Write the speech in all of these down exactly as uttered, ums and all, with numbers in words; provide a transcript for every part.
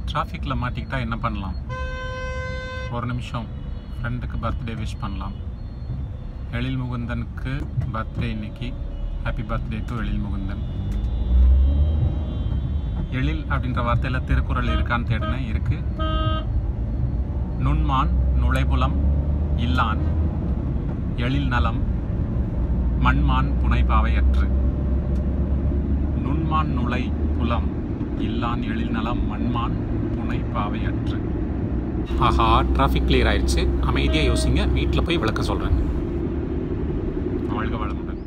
டிராஃபிக்கில் மாட்டிக்கிட்டா என்ன பண்ணலாம்? ஒரு நிமிஷம் ஃப்ரெண்டுக்கு பர்த்டே விஷ் பண்ணலாம். எழில் முகுந்தனுக்கு பர்த்டே இன்னைக்கு. Happy birthday to Ezhil Mukundan. Ezhil அப்படின்ற வார்த்தையில் திருக்குறள் இருக்கான்னு தேடினேன். இருக்கு. நுண்மான் நுழைபுலம் இல்லான் எழில் நலம் மண்மான் புனைபாவையற்று. நுண்மான் நுழை புலம் இல்லான் எழில் நலம் மண்மான் புனைபாவையற்று. ஆஹா, டிராஃபிக் கிளியர் ஆயிடுச்சு. அமைதியாக யோசிங்க. வீட்டில் போய் விளக்க சொல்கிறேன். வாழ்க வளமுடன்.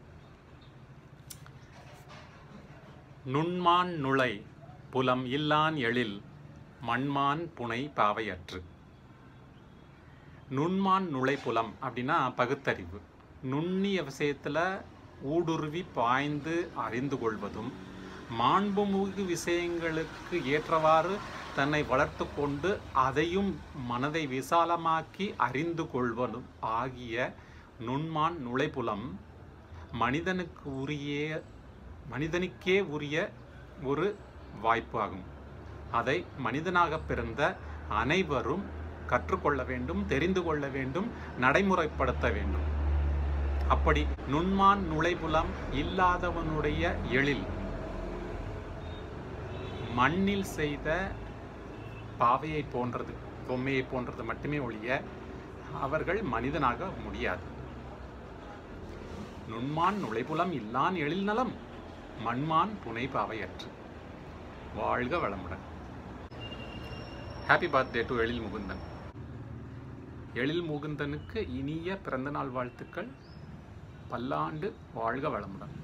நுண்மான் நுழை புலம் இல்லான் எழில் மண்மான் புனை பாவையற்று. நுண்மான் நுழை புலம் அப்படின்னா பகுத்தறிவு. நுண்ணிய விஷயத்தில் ஊடுருவி பாய்ந்து அறிந்து கொள்வதும், மாண்புமிகு விஷயங்களுக்கு ஏற்றவாறு தன்னை வளர்த்து கொண்டு அதையும் மனதை விசாலமாக்கி அறிந்து கொள்வதும் ஆகிய நுண்மான் நுழைப்புலம் மனிதனுக்கு உரிய மனிதனுக்கே உரிய ஒரு வாய்ப்பு ஆகும். அதை மனிதனாக பிறந்த அனைவரும் கற்றுக்கொள்ள வேண்டும், தெரிந்து கொள்ள வேண்டும், நடைமுறைப்படுத்த வேண்டும். அப்படி நுண்மான் நுழைப்புலம் இல்லாதவனுடைய எழில் மண்ணில் செய்த பாவையை போன்றது, பொம்மையை போன்றது மட்டுமே ஒழிய அவர்கள் மனிதனாக முடியாது. நுண்மான் நுழைப்புலம் இல்லான் எழில் நலம் மண்மான் புனை பாவையற்று. வாழ்க வளமுடன். Happy birthday to Ezhil Mukundan. Ezhil முகுந்தனுக்கு இனிய பிறந்தநாள் வாழ்த்துக்கள். பல்லாண்டு வாழ்க வளமுடன்.